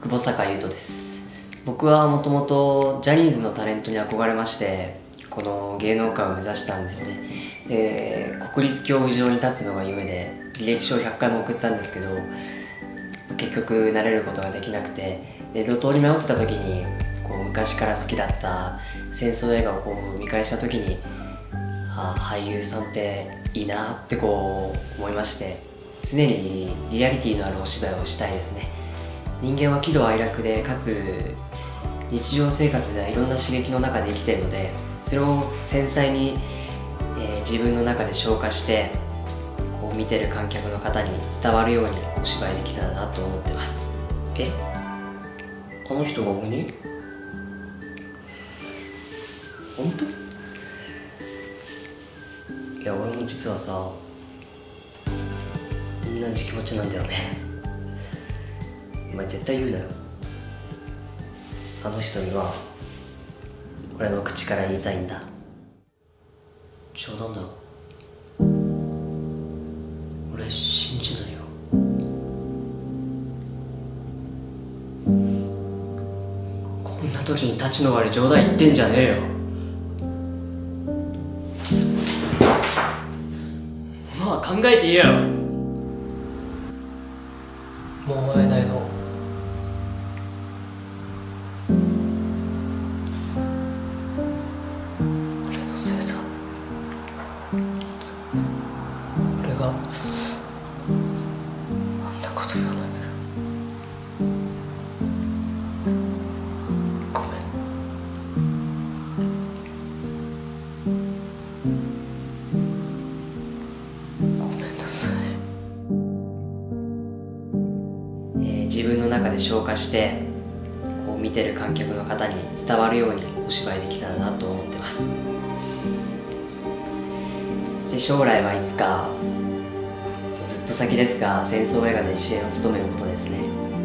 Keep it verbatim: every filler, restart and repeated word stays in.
久保坂優斗です。僕はもともとジャニーズのタレントに憧れまして、この芸能界を目指したんですね。で、国立競技場に立つのが夢で履歴書をひゃっかいも送ったんですけど、結局慣れることができなくて、で路頭に迷ってた時にこう昔から好きだった戦争映画をこう見返した時に、ああ俳優さんっていいなってこう思いまして、常にリアリティのあるお芝居をしたいですね。人間は喜怒哀楽で、かつ日常生活ではいろんな刺激の中で生きているので、それを繊細に、えー、自分の中で消化してこう見てる観客の方に伝わるようにお芝居できたらなと思ってます。えあの人が俺に本当？いや、俺も実はさ同じ気持ちなんだよね。お前絶対言うなよ。あの人には俺の口から言いたいんだ。冗談だろ。俺信じないよ。こんな時に立ちの悪い冗談言ってんじゃねえよ。まあ考えて言えよ。もう会えないの？俺のせいだ。俺があんなこと言わないからごめん。ごめんなさい。えー、自分の中で消化してこう見てる観客の方に伝わるようにお芝居できたらなと思ってます。そして将来はいつか、ずっと先ですが、戦争映画で主演を務めることですね。